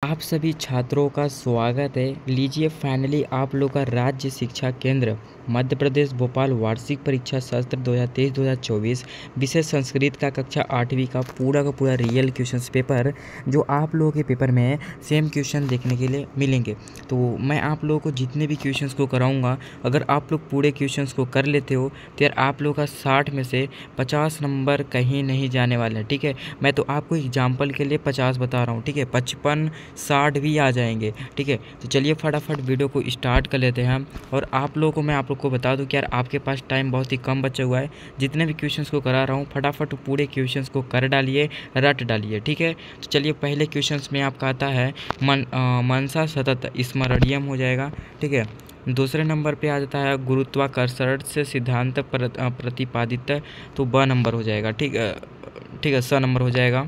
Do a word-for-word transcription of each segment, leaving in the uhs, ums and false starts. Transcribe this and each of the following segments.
आप सभी छात्रों का स्वागत है। लीजिए फाइनली आप लोग का राज्य शिक्षा केंद्र मध्य प्रदेश भोपाल वार्षिक परीक्षा सत्र दो हज़ार तेईस दो हज़ार चौबीस विषय संस्कृत का कक्षा आठवीं का पूरा का पूरा रियल क्वेश्चंस पेपर जो आप लोगों के पेपर में सेम क्वेश्चन देखने के लिए मिलेंगे। तो मैं आप लोगों को जितने भी क्वेश्चंस को कराऊंगा, अगर आप लोग पूरे क्वेश्चंस को कर लेते हो तो यार आप लोग का साठ में से पचास नंबर कहीं नहीं जाने वाले हैं। ठीक है, मैं तो आपको एग्जाम्पल के लिए पचास बता रहा हूँ। ठीक है, पचपन साठ भी आ जाएंगे। ठीक है, तो चलिए फटाफट वीडियो को स्टार्ट कर लेते हैं। और आप लोगों को मैं आप लोग को बता दूं कि यार आपके पास टाइम बहुत ही कम बचा हुआ है। जितने भी क्वेश्चंस को करा रहा हूँ फटाफट पूरे क्वेश्चंस को कर डालिए, रट डालिए। ठीक है, तो चलिए पहले क्वेश्चंस में आपका आता है मन आ, मनसा सतत स्मरणीयम हो जाएगा। ठीक है, दूसरे नंबर पे आ जाता है गुरुत्वाकर्षण से सिद्धांत प्रतिपादित, तो ब नंबर हो जाएगा। ठीक है, ठीक है, स नंबर हो जाएगा।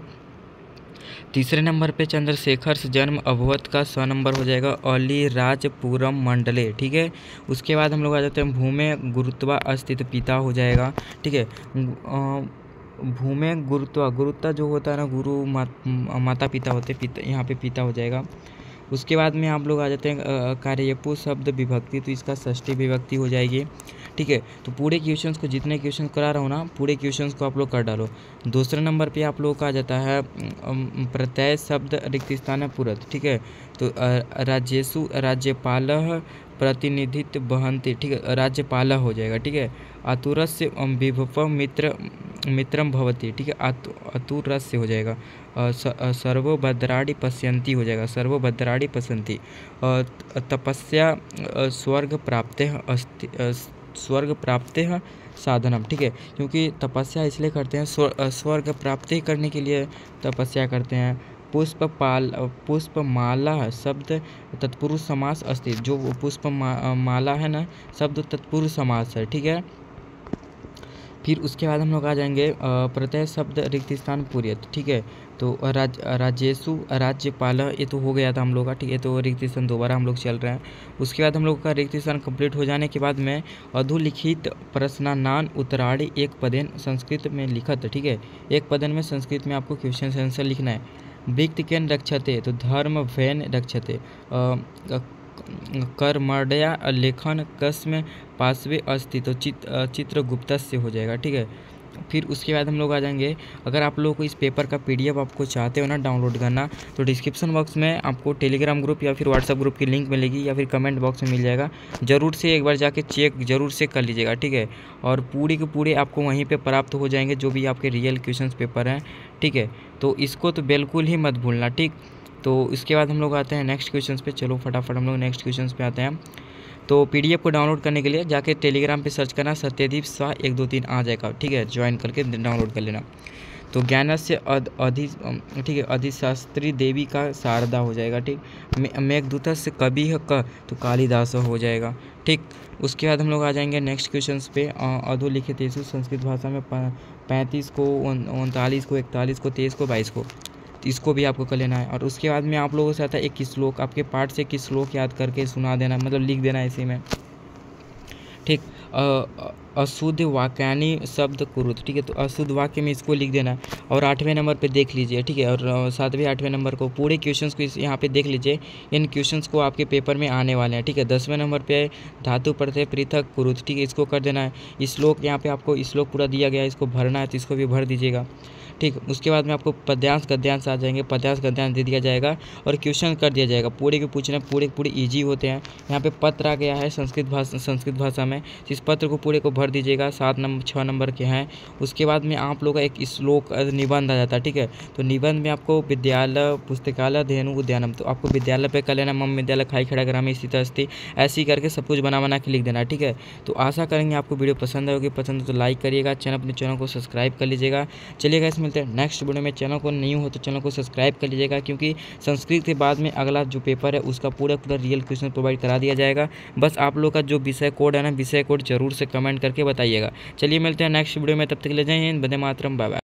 तीसरे नंबर पे चंद्रशेखर से जन्म अभवत का स नंबर हो जाएगा अलीराजपुरम मंडले। ठीक है, उसके बाद हम लोग आ जाते हैं भूमे गुरुत्वा अस्तित्व पिता हो जाएगा। ठीक है, भूमे गुरुत्वा गुरुत्वा जो होता है ना, गुरु मा, माता पिता होते पिता, यहाँ पे पिता हो जाएगा। उसके बाद में आप लोग आ जाते हैं कार्यपु शब्द विभक्ति, तो इसका षष्ठी विभक्ति हो जाएगी। ठीक है, तो पूरे क्वेश्चंस को जितने क्वेश्चन करा रहा हूँ ना, पूरे क्वेश्चंस को आप लोग कर डालो। दूसरे नंबर पे आप लोग का आ जाता है प्रत्यय शब्द रिक्त स्थान पुरत। ठीक है, तो राज्यसु राज्यपाल प्रतिनिधित्व बहंती। ठीक है, राज्यपाल हो जाएगा। ठीक है, आतुरस्य विभव मित्र मित्रम भवती। ठीक है, आतुरस्य हो जाएगा। सर्वभद्राणि पश्यन्ति हो जाएगा, सर्वभद्राणि पश्यन्ति। तपस्या स्वर्ग प्राप्ते अस्ति, स्वर्ग प्राप्ते साधनम। ठीक है, क्योंकि तपस्या इसलिए करते हैं, स्वर्ग प्राप्ति करने के लिए तपस्या करते हैं। पुष्प पाल पुष्पमाला शब्द तत्पुरुष समास अस्ति, जो पुष्प मा, माला है ना, शब्द तत्पुरुष समास है। ठीक है, फिर उसके बाद हम लोग आ जाएंगे प्रत्यय शब्द रिक्त स्थान पूर्यत। ठीक है, तो राज राजेशु राज्यपाल, ये तो हो गया था हम लोग का। ठीक है, तो रिक्त स्थान दोबारा हम लोग चल रहे हैं। उसके बाद हम लोग का रिक्त स्थान कंप्लीट हो जाने के बाद में अधुलिखित प्रश्नानान उत्तराणि एक पदेन संस्कृत में लिखत। ठीक है, एक पदन में संस्कृत में आपको क्वेश्चन आंसर लिखना है। व्यक्ति केन रक्षते, तो धर्म वैन रक्षते। कर्मण्या लेखन कस्म पार्श्वे अस्ति, तो चित चित्रगुप्त से हो जाएगा। ठीक है, फिर उसके बाद हम लोग आ जाएंगे, अगर आप लोगों को इस पेपर का पीडीएफ आपको चाहते हो ना डाउनलोड करना, तो डिस्क्रिप्शन बॉक्स में आपको टेलीग्राम ग्रुप या फिर व्हाट्सएप ग्रुप की लिंक मिलेगी, या फिर कमेंट बॉक्स में मिल जाएगा। ज़रूर से एक बार जाके चेक ज़रूर से कर लीजिएगा। ठीक है, और पूरे के पूरे आपको वहीं पे प्राप्त हो जाएंगे जो भी आपके रियल क्वेश्चन पेपर हैं। ठीक है, तो इसको तो बिल्कुल ही मत भूलना। ठीक, तो इसके बाद हम लोग आते हैं नेक्स्ट क्वेश्चंस पे। चलो फटाफट हम लोग नेक्स्ट क्वेश्चंस पे आते हैं। तो पीडीएफ को डाउनलोड करने के लिए जाके टेलीग्राम पे सर्च करना सत्यदीप शाह एक दो तीन आ जाएगा। ठीक है, ज्वाइन करके डाउनलोड कर लेना। तो ज्ञान से अधि ठीक है, अधिशास्त्री देवी का शारदा हो जाएगा। ठीक, मेघदूत से कवि है क, तो कालिदास हो जाएगा। ठीक, उसके बाद हम लोग आ जाएंगे नेक्स्ट क्वेश्चंस पे। अधोलिखित संस्कृत भाषा में पैंतीस को उनतालीस को इकतालीस को तेईस को बाईस को, इसको भी आपको कर लेना है। और उसके बाद में आप लोगों से आता है एक श्लोक, आपके पाठ से एक श्लोक याद करके सुना देना, मतलब लिख देना इसी में। ठीक, अशुद्ध वाक्यानि शब्द कुरुत। ठीक है, तो अशुद्ध वाक्य में इसको लिख देना। और आठवें नंबर पे देख लीजिए। ठीक है, और सातवें आठवें नंबर को पूरे क्वेश्चंस को इस यहाँ पे देख लीजिए। इन क्वेश्चंस को आपके पेपर में आने वाले हैं। ठीक है, दसवें नंबर पे धातु प्रत्यय पृथक कुरुत। ठीक है, इसको कर देना है। श्लोक यहाँ पे आपको श्लोक पूरा दिया गया है, इसको भरना है, तो इसको भी भर दीजिएगा। ठीक, उसके बाद में आपको पद्यांश गद्यांश आ जाएंगे, पद्यांश गद्यांश दे दिया जाएगा और क्वेश्चन कर दिया जाएगा। पूरे के पूछना, पूरे पूरे इजी होते हैं। यहाँ पे पत्र आ गया है संस्कृत भाषा संस्कृत भाषा में, इस पत्र को पूरे को भर दीजिएगा। सात नंबर छः नंबर के हैं। उसके बाद में आप लोग का एक श्लोक निबंध आ जाता है। ठीक है, तो निबंध में आपको विद्यालय पुस्तकालय धेनु उद्यानम, तो आपको विद्यालय पे कर लेना। मम विद्यालय खाई खड़ा ग्राम स्थित अस्ति, ऐसे ही करके सब कुछ बना बना के लिख देना। ठीक है, तो आशा करेंगे आपको वीडियो पसंद आएगी। पसंद तो लाइक करिएगा, चैनल अपने चैनल को सब्सक्राइब कर लीजिएगा। चलिएगा, इसमें मिलते हैं नेक्स्ट वीडियो में। चैनल को न्यू हो तो चैनल को सब्सक्राइब कर लीजिएगा, क्योंकि संस्कृत के बाद में अगला जो पेपर है उसका पूरा पूरा रियल क्वेश्चन प्रोवाइड करा दिया जाएगा। बस आप लोग का जो विषय कोड है ना, विषय कोड जरूर से कमेंट करके बताइएगा। चलिए मिलते हैं नेक्स्ट वीडियो में, तब तक ले जाइए। Vande Mataram, bye bye.